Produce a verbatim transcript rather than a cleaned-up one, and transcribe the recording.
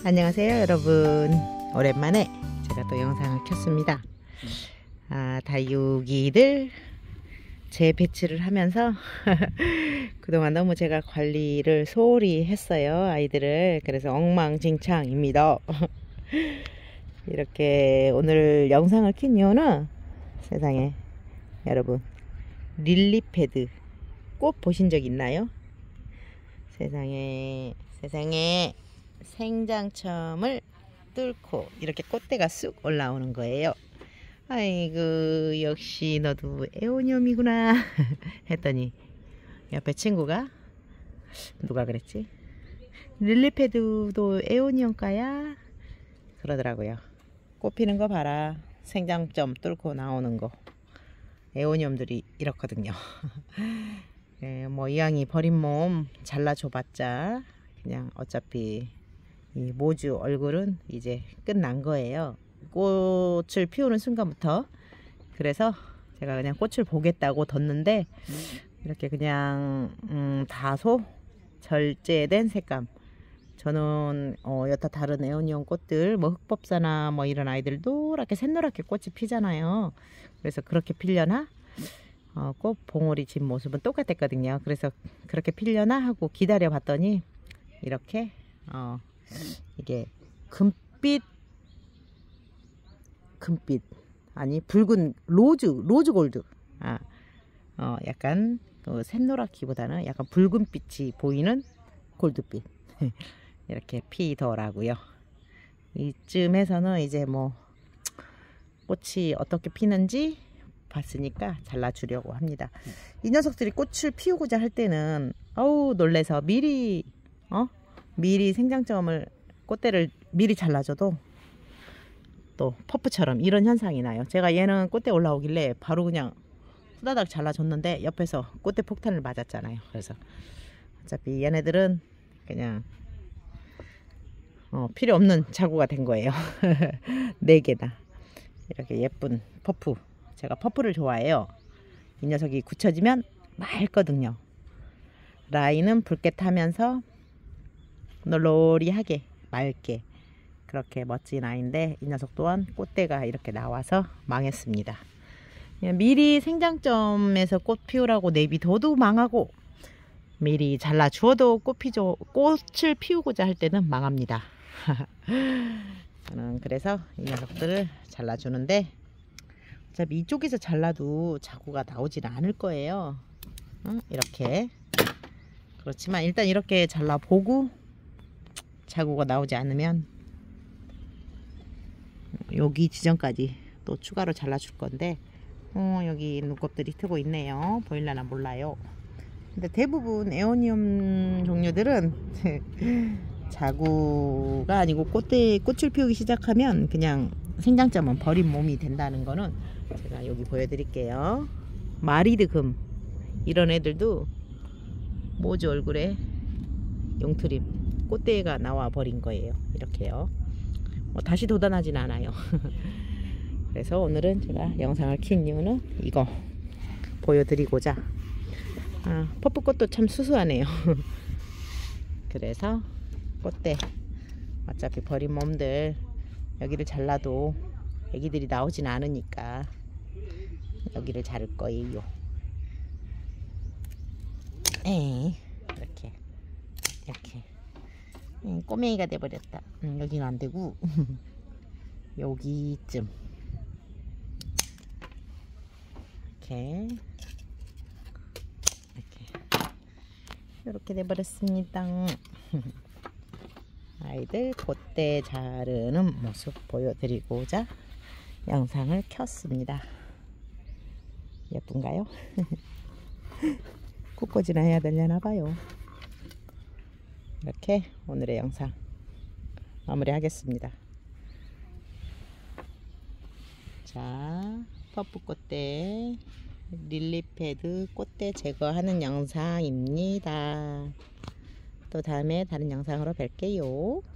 안녕하세요 여러분, 오랜만에 제가 또 영상을 켰습니다. 아, 다육이들 재배치를 하면서 그동안 너무 제가 관리를 소홀히 했어요, 아이들을. 그래서 엉망진창입니다. 이렇게 오늘 영상을 킨 이유는, 세상에 여러분, 릴리패드 꽃 보신 적 있나요? 세상에 세상에 생장점을 뚫고 이렇게 꽃대가 쑥 올라오는 거예요. 아이고, 역시 너도 에오니엄이구나 했더니 옆에 친구가, 누가 그랬지? 릴리패드도 에오니엄과야? 그러더라고요. 꽃 피는 거 봐라, 생장점 뚫고 나오는 거. 에오니엄들이 이렇거든요. 네, 뭐 이왕이 버린 몸 잘라줘봤자 그냥 어차피 이 모주 얼굴은 이제 끝난 거예요, 꽃을 피우는 순간부터. 그래서 제가 그냥 꽃을 보겠다고 뒀는데, 이렇게 그냥 음, 다소 절제된 색감. 저는 어, 여타 다른 에오니엄 꽃들, 뭐 흑법사나 뭐 이런 아이들 노랗게 샛노랗게 꽃이 피잖아요. 그래서 그렇게 필려나 어, 꽃 봉오리 진 모습은 똑같았거든요. 그래서 그렇게 필려나 하고 기다려 봤더니 이렇게 어, 이게 금빛 금빛 아니 붉은 로즈 로즈 골드, 아, 어, 약간 어, 샛노랗기보다는 약간 붉은빛이 보이는 골드빛 이렇게 피더라고요. 이쯤에서는 이제 뭐 꽃이 어떻게 피는지 봤으니까 잘라주려고 합니다. 이 녀석들이 꽃을 피우고자 할 때는 어우 놀래서 미리 어 미리 생장점을, 꽃대를 미리 잘라줘도 또 퍼프처럼 이런 현상이 나요. 제가 얘는 꽃대 올라오길래 바로 그냥 후다닥 잘라줬는데 옆에서 꽃대 폭탄을 맞았잖아요. 그래서 어차피 얘네들은 그냥 어, 필요 없는 자구가 된 거예요. 네 개나 이렇게 예쁜 퍼프. 제가 퍼프를 좋아해요. 이 녀석이 굳혀지면 맑거든요. 라인은 붉게 타면서 널널하게 맑게, 그렇게 멋진 아이인데, 이 녀석 또한 꽃대가 이렇게 나와서 망했습니다. 미리 생장점에서 꽃 피우라고 내비둬도 망하고, 미리 잘라 주어도 꽃 피죠, 꽃을 피우고자 할 때는 망합니다. 저는 그래서 이 녀석들을 잘라주는데, 어차피 이쪽에서 잘라도 자구가 나오지는 않을 거예요. 어? 이렇게. 그렇지만 일단 이렇게 잘라보고 자구가 나오지 않으면 여기 지점까지 또 추가로 잘라줄 건데, 어, 여기 눈곱들이 트고 있네요. 보일라나 몰라요. 근데 대부분 에오니엄 종류들은 자구가 아니고 꽃대, 꽃을 피우기 시작하면 그냥 생장점은 버린 몸이 된다는 거는 제가 여기 보여드릴게요. 마리드 금, 이런 애들도 모주 얼굴에 용트림, 꽃대가 나와 버린 거예요. 이렇게요. 뭐 다시 돋아나진 않아요. 그래서 오늘은 제가 영상을 킨 이유는 이거 보여드리고자. 아, 퍼프꽃도 참 수수하네요. 그래서 꽃대 어차피 버린 몸들 여기를 잘라도 애기들이 나오진 않으니까 여기를 자를 거예요. 에이, 이렇게 이렇게 음, 꼬맹이가 돼버렸다. 음, 여기는 안되고 여기쯤 이렇게 이렇게 이렇게 돼버렸습니다. 아이들 꽃대 자르는 모습 보여드리고자 영상을 켰습니다. 예쁜가요? 꽃꽂이나 해야 되려나 봐요. 이렇게 오늘의 영상 마무리 하겠습니다. 자, 퍼프 꽃대 릴리패드 꽃대 제거하는 영상입니다. 또 다음에 다른 영상으로 뵐게요.